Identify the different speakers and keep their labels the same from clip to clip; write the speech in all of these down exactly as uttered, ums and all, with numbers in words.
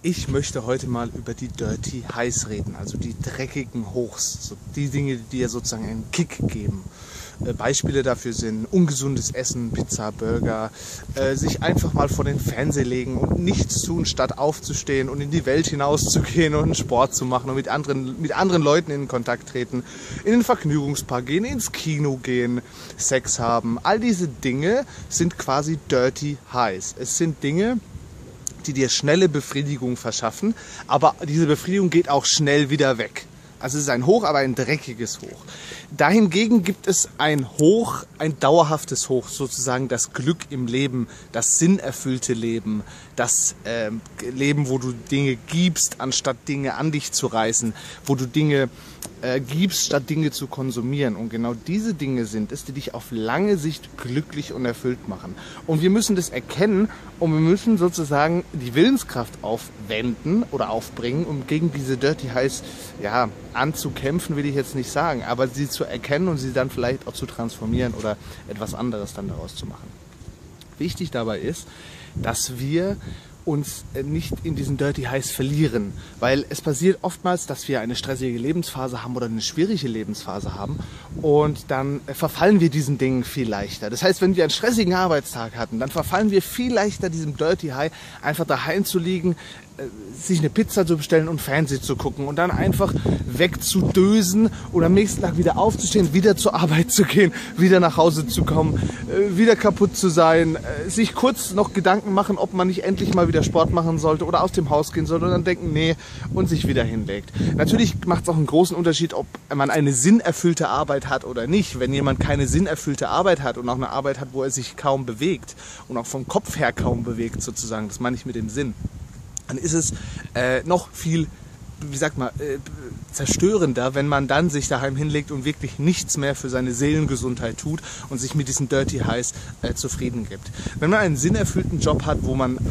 Speaker 1: Ich möchte heute mal über die Dirty Highs reden, also die dreckigen Hochs, so die Dinge, die dir sozusagen einen Kick geben. Äh, Beispiele dafür sind ungesundes Essen, Pizza, Burger, äh, sich einfach mal vor den Fernseher legen und nichts tun, statt aufzustehen und in die Welt hinauszugehen und Sport zu machen und mit anderen, mit anderen Leuten in Kontakt treten, in den Vergnügungspark gehen, ins Kino gehen, Sex haben. All diese Dinge sind quasi Dirty Highs. Es sind Dinge, die dir schnelle Befriedigung verschaffen, aber diese Befriedigung geht auch schnell wieder weg. Also es ist ein Hoch, aber ein dreckiges Hoch. Dahingegen gibt es ein Hoch, ein dauerhaftes Hoch, sozusagen das Glück im Leben, das sinnerfüllte Leben, das äh, Leben, wo du Dinge gibst, anstatt Dinge an dich zu reißen, wo du Dinge äh, gibst, statt Dinge zu konsumieren. Und genau diese Dinge sind es, die dich auf lange Sicht glücklich und erfüllt machen. Und wir müssen das erkennen und wir müssen sozusagen die Willenskraft aufwenden oder aufbringen, um gegen diese Dirty Highs, ja, anzukämpfen, will ich jetzt nicht sagen, aber sie zu erkennen und sie dann vielleicht auch zu transformieren oder etwas anderes dann daraus zu machen. Wichtig dabei ist, dass wir uns nicht in diesen Dirty Highs verlieren, weil es passiert oftmals, dass wir eine stressige Lebensphase haben oder eine schwierige Lebensphase haben und dann verfallen wir diesen Dingen viel leichter. Das heißt, wenn wir einen stressigen Arbeitstag hatten, dann verfallen wir viel leichter diesem Dirty High, einfach daheim zu liegen, sich eine Pizza zu bestellen und Fernsehen zu gucken und dann einfach wegzudösen oder am nächsten Tag wieder aufzustehen, wieder zur Arbeit zu gehen, wieder nach Hause zu kommen, wieder kaputt zu sein, sich kurz noch Gedanken machen, ob man nicht endlich mal wieder Sport machen sollte oder aus dem Haus gehen sollte und dann denken, nee, und sich wieder hinlegt. Natürlich macht es auch einen großen Unterschied, ob man eine sinnerfüllte Arbeit hat oder nicht. Wenn jemand keine sinnerfüllte Arbeit hat und auch eine Arbeit hat, wo er sich kaum bewegt und auch vom Kopf her kaum bewegt sozusagen, das meine ich mit dem Sinn, dann ist es äh, noch viel, wie sagt man, äh, zerstörender, wenn man dann sich daheim hinlegt und wirklich nichts mehr für seine Seelengesundheit tut und sich mit diesen Dirty Highs äh, zufrieden gibt. Wenn man einen sinnerfüllten Job hat, wo man,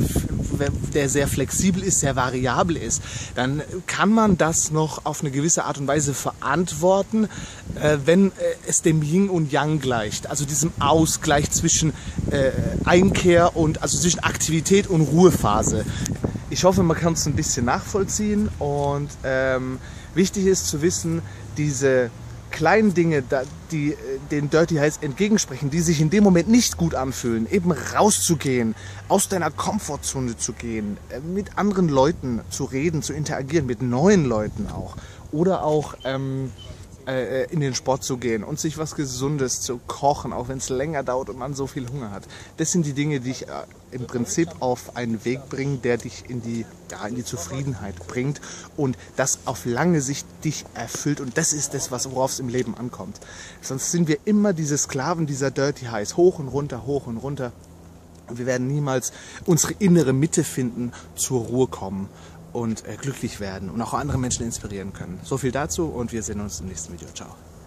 Speaker 1: der sehr flexibel ist, sehr variabel ist, dann kann man das noch auf eine gewisse Art und Weise verantworten, äh, wenn äh, es dem Yin und Yang gleicht, also diesem Ausgleich zwischen äh, Einkehr und, also zwischen Aktivität und Ruhephase. Ich hoffe, man kann es ein bisschen nachvollziehen und ähm, wichtig ist zu wissen, diese kleinen Dinge, die den Dirty Highs entgegensprechen, die sich in dem Moment nicht gut anfühlen, eben rauszugehen, aus deiner Komfortzone zu gehen, mit anderen Leuten zu reden, zu interagieren, mit neuen Leuten auch oder auch ähm, in den Sport zu gehen und sich was Gesundes zu kochen, auch wenn es länger dauert und man so viel Hunger hat. Das sind die Dinge, die dich im Prinzip auf einen Weg bringen, der dich in die, ja, in die Zufriedenheit bringt und das auf lange Sicht dich erfüllt. Und das ist das, worauf es im Leben ankommt. Sonst sind wir immer diese Sklaven dieser Dirty Highs, hoch und runter, hoch und runter. Und wir werden niemals unsere innere Mitte finden, zur Ruhe kommen und äh, glücklich werden und auch andere Menschen inspirieren können. So viel dazu und wir sehen uns im nächsten Video. Ciao.